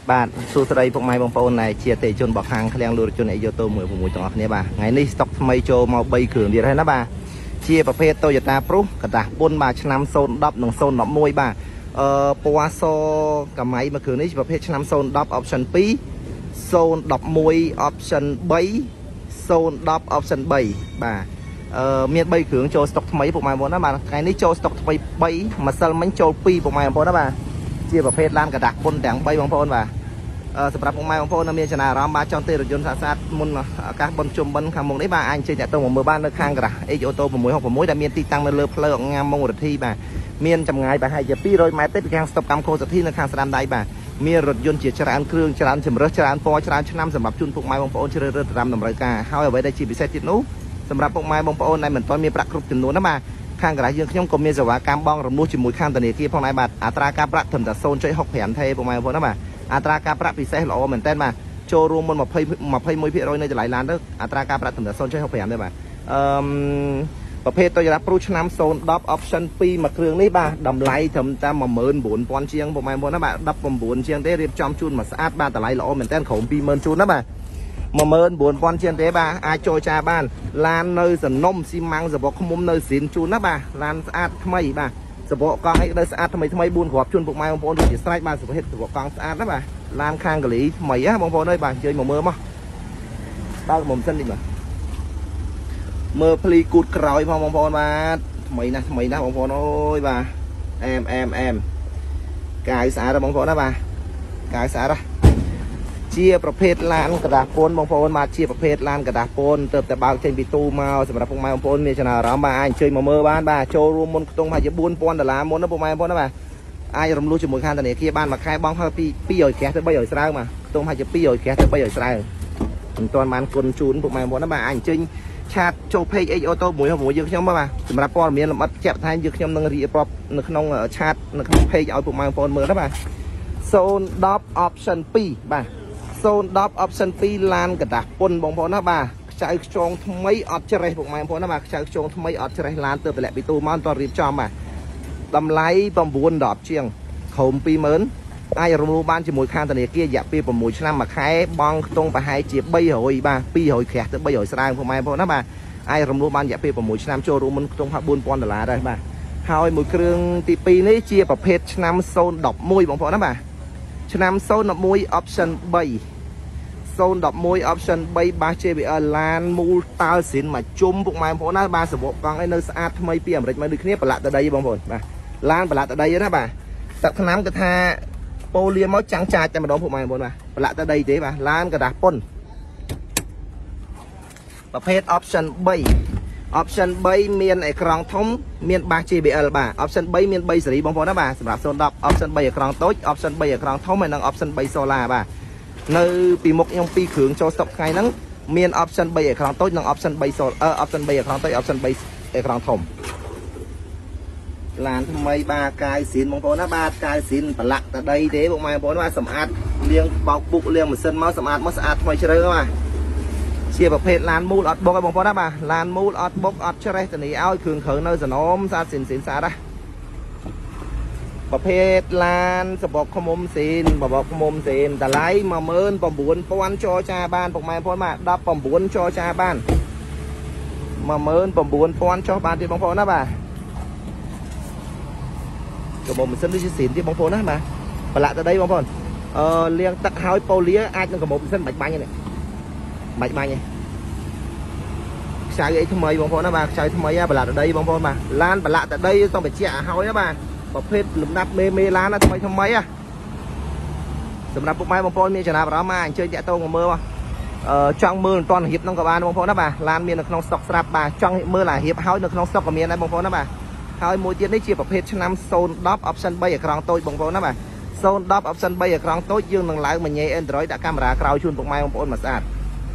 បាទសួស្តីពុកម៉ែបងប្អូនដែលជាតេជនរបស់ខាងឃ្លាំងលូរជនអេយ៉ូតូ1 6ទាំងអស់គ្នាបាទថ្ងៃនេះស្តុកថ្មីចូលមក3គ្រឿងទៀតហើយណាបាទជាប្រភេទ Toyota Prius កដាស់ពុនបាទឆ្នាំ010និង011បាទពណ៌សកម្មៃមួយគ្រឿងនេះជាប្រភេទឆ្នាំ010 option 2 011 option 3 010 option 3បាទមាន3គ្រឿងចូលស្តុកថ្មីពុកម៉ែបងប្អូនណាបាទថ្ងៃនេះចូលស្តុកថ្មី3ម្សិលមិញចូល2ពុកម៉ែបងប្អូនណាបាទជាប្រភេទឡានកដាស់ពុនទាំង3បងប្អូនបាទសម្រាប់ពុកម៉ែបងប្អូនមានចំណារអារម្មណ៍បាទចង់ទិញរថយន្តស្អាតមុនឱកាសបុណ្យជុំបិណ្ឌខាងមុខនេះបាទអាចជិះតាក់ទងមកមើលបាននៅខាងក្រាស់អេជអូតូ666ដែលមានទីតាំងនៅលើផ្លូវអង្គាមុងរទ្ធីបាទមានចម្ងាយប្រហែលជា200ម៉ែត្រទេពីខាងស្តុបកម្មខូសទ្ធីនៅខាងស្ដាំដៃបាទមានរថយន្តជាច្រើនគ្រឿងច្រើនជម្រើសច្រើនពណ៌ច្រើនឆ្នាំសម្រាប់ជូនពុកម៉ែបងប្អូនជ្រើសរើសតាមតម្រូវការហើយអ្វីដែលជាពិសេសទៀតនោះសម្រាប់ពុកម៉ែបងប្អូនដែលមិនទាន់មានប្រាក់គ្រប់ចំនួនណាបាទខាងក្រាស់យើងខ្ញុំក៏មានសេវាកម្មបងរំលោះជាមួយខាងធនាគារផងដែរបាទអត្រាការប្រាក់ត្រឹមតែ 0.65 ទេពុកម៉ែបងប្អូនណាបាទអត្រាការប្រាក់ពិសេសល្អមែនតើបាទចូលរួមមុន21% នៃតម្លៃឡានទៅអត្រាការប្រាក់ត្រឹមតែ 0.65 ទេបាទប្រភេទ Toyota Prius ឆ្នាំ010 option 2មួយគ្រឿងនេះបាទតម្លៃត្រឹមតែ 19000 ជាងពុកម៉ែបងប្អូនណាបាទ19ជាងទេរៀបចំជូនមកស្អាតបាទតម្លៃល្អមែនតើក្រុម 20000 ជូនណាបាទ 19000 ជាងទេបាទអាចចូលចាបានឡាននៅសនំស៊ីម៉ាំងសបកឃុំនៅស៊ីនជូនណាបាទឡានស្អាតថ្មីបាទសបកកង់អីនៅស្អាតថ្មី4គ្រាប់ជូនពុកម៉ែបងប្អូនជាស្រេចបាទសុភហេតុសបកកង់ស្អាតណាបាទឡានខាងកលីថ្មីហ៎បងប្អូនអើយបាទអញ្ជើញមកមើលមកបើកមុំសិនតិចបាទមើលភ្លីគូតក្រោយផងបងប្អូនបាទថ្មីណាស់បងប្អូនអើយបាទអែមកាយស្អាតបងប្អូនណាបាទកាយស្អាតជាប្រភេទឡានកដាស់ពូនបងប្អូនបាទជាប្រភេទឡានកដាស់ពូនទៅតែបើកចេញពីទូមកសម្រាប់ពុកម៉ែបងប្អូនមានចំណារអារម្មណ៍បាទអាចអញ្ជើញមកមើលបានបាទចូលរួមមុនខ្ទង់ថាជា$4000មុនណាពុកម៉ែបងប្អូនណាបាទអាចរំលោះជាមួយខាងធនាគារបានមួយខែបងហើយពី200ក្រាស់ទៅ300ស្រើងបាទខ្ទង់ថាជា200ក្រាស់ទៅ300ស្រើងមិនទាន់បានគុណជូនពុកម៉ែបងប្អូនណាបាទអាចអញ្ជើញឆាតចូល page អេជអូតូ166យើងខ្ញុំបាទសម្រាប់ព័ត៌មានលម្អិតជាក់បន្ថែមយើងខ្ញុំនឹងរៀបរាប់នៅក្នុងឆាតនៅក្នុង page ឲ្យពុកម៉ែបងប្អូនមើលណាបាទ010 option 2បាទ010 option 2ឡានកដាស់ពុនបងប្អូនណាបាទខ្ចៅខ្ចងថ្មីអត់ច្រេះពុកម៉ែបងប្អូនណាបាទខ្ចៅខ្ចងថ្មីអត់ច្រេះឡានទៅតម្លាក់ពីទូមកតរៀបចំបាទតម្លៃ910ជាងក្រុម20000អាចរំលោះបានជាមួយខាងធនាគាររយៈពេល6ឆ្នាំមួយខែបងខ្ទង់ប្រហែលជា300បាទ200ក្រាស់ទៅ300ស្រើងពុកម៉ែបងប្អូនណាបាទអាចរំលោះបានរយៈពេល6ឆ្នាំចូលរួមមុនខ្ទង់ថា$4000ដែរបាទហើយមួយគ្រឿងទី2នេះជាប្រភេទឆ្នាំ011បងប្អូនណាបាទឆ្នាំ011 option 3 011 option 3បាស JBL ឡានមូលតើស៊ីនមកជុំពុកម៉ែបងប្អូនណាបាទសបកកង់ឯនៅស្អាតថ្មីពីអាមេរិកមកដូចគ្នាប្រឡាក់តដីបងប្អូនបាទឡានប្រឡាក់តដីណាបាទទឹកថ្នាំគឺថាប៉ូលៀមកចាំងចាចតែម្ដងពុកម៉ែបងប្អូនបាទប្រឡាក់តដីទេបាទឡានកដាស់ពុនប្រភេទ option 3 option 3មានអេក្រង់ធំមានបាស JBL បាទ option 3មាន3សេរីបងប្អូនណាបាទសម្រាប់010 option 3អេក្រង់តូច option 3អេក្រង់ធំហើយនិង option 3 solar បាទនៅពីមុខខ្ញុំ2គ្រឿងចូលស្តុកថ្ងៃហ្នឹងមាន option 3អេក្រង់តូចនិង option 3 solar option 3អេក្រង់តូច option 3អេក្រង់ធំឡានថ្មីបាទកាយស៊ីនបងប្អូនណាបាទកាយស៊ីនប្រឡាក់តដីទេបងប្អូនបាទសម្អាតលាងបោកពុកលាងម៉ាស៊ីនមកសម្អាតមកស្អាតថ្មីជ្រៅបាទជាប្រភេទឡានមូលអត់បុកឯងបងប្អូនណាបាទឡានមូលអត់បុកអត់ច្រេះធានាឲ្យគ្រឿងក្រៅនៅសនមស្អាតស៊ីនស្អាតណាប្រភេទឡានសបកឃុំស៊ីនបបកឃុំស៊ីនតម្លៃ19000ចរចាបានពុកម៉ែបងប្អូនបាទ19ចរចាបាន19000ចុះបានទៀតបងប្អូនណាបាទកុំម៉ាស៊ីនដូចជាស៊ីនទៀតបងប្អូនណាបាទប្រឡាក់តដីបងប្អូនលាងទឹកហើយប៉ូលីអាចនឹងកុំម៉ាស៊ីនបាច់បាញ់នេះបាច់បាញ់ឯងខ្ចៅអីថ្មីបងប្អូនណាបាទខ្ចៅថ្មីប្រឡាក់តដីបងប្អូនបាទឡានប្រឡាក់តដីต้องបញ្ជាក់ឲ្យហើយណាបាទប្រភេទលំដាប់មេឡានណាថ្មីសម្រាប់ពុកម៉ែបងប្អូនមានចំណាប់អារម្មណ៍មកអញ្ជើញតាក់ទងមកមើលចង់មើលមិនទាន់រៀបហ្នឹងក៏បានបងប្អូនណាបាទឡានមាននៅក្នុងស្តុកស្រាប់បាទចង់មើលអារៀបហើយនៅក្នុងស្តុកក៏មានដែរបងប្អូនណាបាទហើយមួយទៀតនេះជាប្រភេទឆ្នាំ010 option 3អេក្រង់តូចបងប្អូនណាបាទ010 option 3អេក្រង់តូចយើងនឹងឡើងមួយញ៉េ Android ដាក់កាមេរ៉ាក្រោយជូនពុកម៉ែបងប្អូនមកស្អាត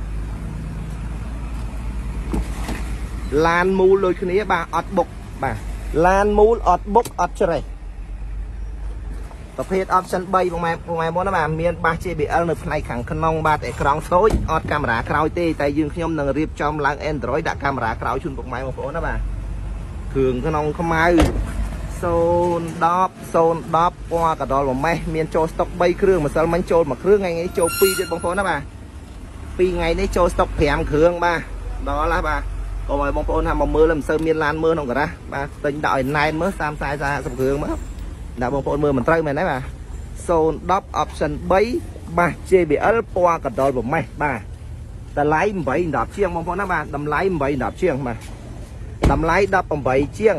ឡានមូលដូចគ្នាបាទអត់បុកបាទឡានមូលអត់បុកអត់ច្រេះប្រភេទ option 3បងម៉ែបងណាបាទមានបាស JBL នៅផ្នែកខាងក្នុងបាទអេក្រង់តូចអត់កាមេរ៉ាក្រោយទេតែយើងខ្ញុំនឹងរៀបចំឡើង Android ដាក់កាមេរ៉ាក្រោយជូនពុកម៉ែបងប្អូនណាបាទគ្រឿងក្នុងខ្មៅ 010 ពណ៌កដល1ម៉េះមានចូលស្តុក3គ្រឿងម្សិលមិញចូល1គ្រឿងថ្ងៃនេះចូល2ទៀតបងប្អូនណាបាទ2ថ្ងៃនេះចូលស្តុក5គ្រឿងបាទដល់ហើយបាទកុំឲ្យបងប្អូនថាមកមើលមិនសូវមានឡានមើលក្នុងការ៉ាបាទទិញដាក់ឲ្យណែនមើល30 40 50គ្រឿងមើលដាក់បងប្អូនមើលមិនត្រូវមែនទេបាទ010 option 3បាទ JBL ពណ៌កដល1ម៉េះបាទតម្លៃ8 10ជាងបងប្អូនណាបាទតម្លៃ8 10ជាងបាទតម្លៃ18ជាង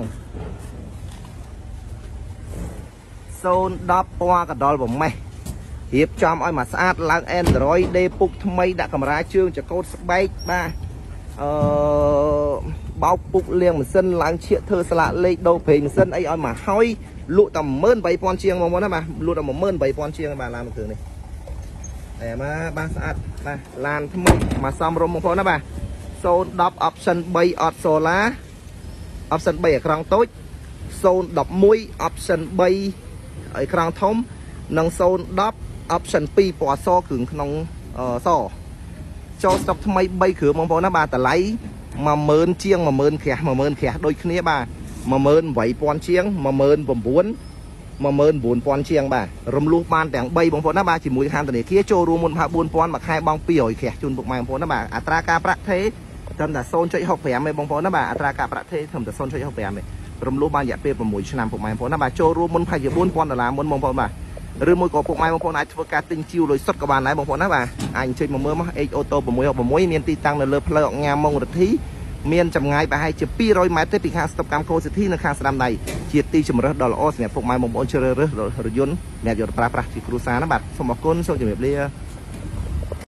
010 ពណ៌កដល1ម៉េះរៀបចំឲ្យមកស្អាតឡើង Android ដេពុកថ្មីដាក់កាមេរ៉ាជើងចកោតស្បែកបាទបោកពុកលាងម៉ាស៊ីនឡើងឈៀកធ្វើស្លាកលេខដូរប្រេងម៉ាស៊ីនអីឲ្យមកហើយលក់តែ18000ជាងបងប្អូនណាបាទលក់តែ18000ជាងបាទឡានមួយគ្រឿងនេះតែមកបាទស្អាតបាទឡានថ្មីមកសំរុំបងប្អូនណាបាទ010 option 3 អត់ solar option 3អក្រង់តូច011 option 3អក្រង់ធំនិង010 option 2ពណ៌សគ្រឿងក្នុងសចូលស្តុកថ្មី3គ្រឿងបងប្អូនណាបាទតម្លៃ10000ជាង10000ក្រាស់10000ក្រាស់ដូចគ្នាបាទ18000ជាង19000ជាងបាទរំលោះបានទាំង3បងប្អូនណាបាទជាមួយខាងធនាគារចូលរួមមុនផា4000មួយខែបង់200ក្រាស់ជូនពុកម៉ែបងប្អូនណាបាទអត្រាការប្រាក់ថេត្រឹមតែ 0.65 ឯងបងប្អូនណាបាទអត្រាការប្រាក់ថេត្រឹមតែ 0.65 ឯងរំលោះបានរយៈពេល6ឆ្នាំពុកម៉ែបងប្អូនណាបាទចូលរួមមុនផា4000 $4000មុនបងប្អូនបាទឬមួយក៏ពុកម៉ែបងប្អូនអាចធ្វើការទិញជីវលុយសុទ្ធក៏បានដែរបងប្អូនណាបាទអាចអញ្ជើញមកមើលមក H Auto 666មានទីតាំងនៅលើផ្លូវអង្គញាម៉ុងរទ្ធីមានចម្ងាយប្រហែលជា200ម៉ែត្រទេពីខាងស្តុបកម្មគោសិទ្ធិនៅខាងស្ដាំដៃជាទីជម្រើសដ៏ល្អសម្រាប់ពុកម៉ែបងប្អូនជ្រើសរើសរថយន្តអ្នកយកទៅប្រើប្រាស់ជាគ្រួសារណាបាទសូមអរគុណសូមជម្រាបលា